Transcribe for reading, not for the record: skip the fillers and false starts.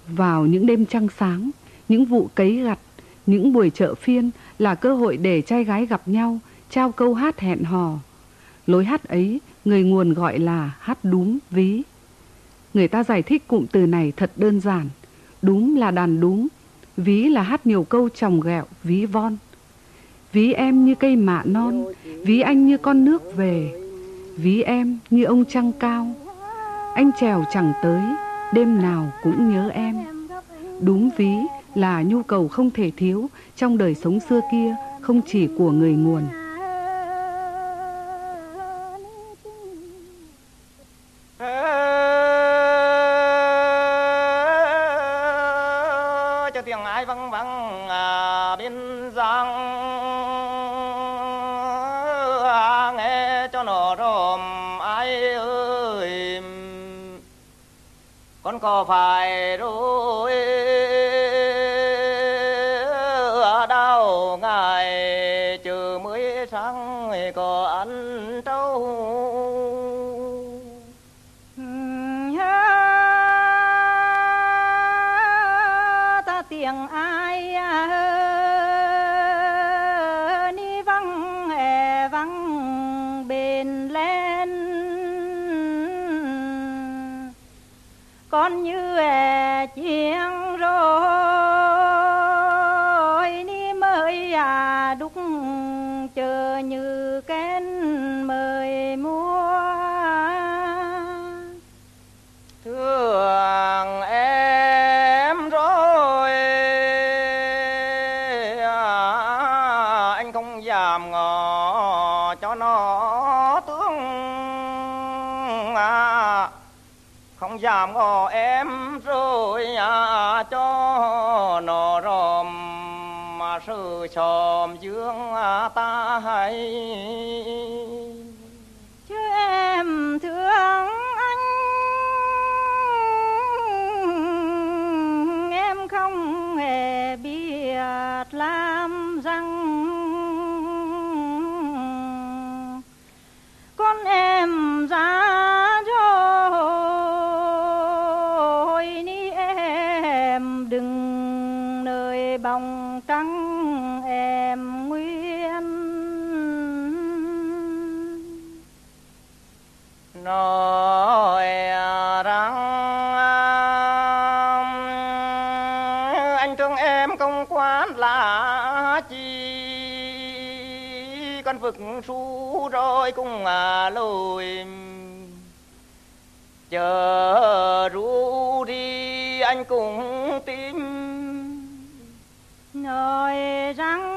Vào những đêm trăng sáng, những vụ cấy gặt, những buổi chợ phiên là cơ hội để trai gái gặp nhau, trao câu hát hẹn hò. Lối hát ấy người nguồn gọi là hát đúm ví. Người ta giải thích cụm từ này thật đơn giản. Đúm là đàn đúm, ví là hát nhiều câu chòng ghẹo, ví von. Ví em như cây mạ non, ví anh như con nước về, ví em như ông trăng cao. Anh trèo chẳng tới, đêm nào cũng nhớ em. Đúm ví là nhu cầu không thể thiếu trong đời sống xưa kia, không chỉ của người nguồn. Cho tiếng ai văng văng bên giang, nghe cho nó ròm ai ơi, con có phải rồi đau ngày chờ mới sáng có ăn trâu. Ta tiếng ai ni văng văng bên lên, con như chiêng rồi ni mới đúc chờ như kén mời mua. Thương em rồi anh không dám ngỏ cho nó tướng, không dám ngỏ em rồi cho nó ròm sự xòm dương ta hay. Chứ em thương anh, em không hề biết làm răng. Con em ra rồi ni em đừng nơi bóng trắng em nguyên. Nói rằng anh thương em không quán là chi, con vực su rồi cũng lùi chờ ru đi anh cũng tim. Nói rằng